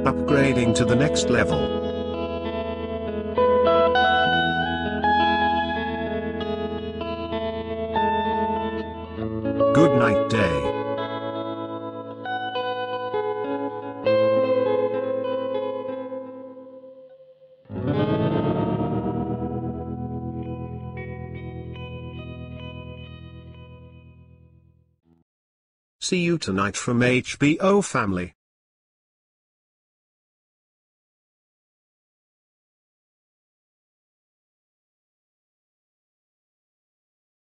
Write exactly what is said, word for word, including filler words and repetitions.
Upgrading to the next level. Good night day. See you tonight from H B O Family.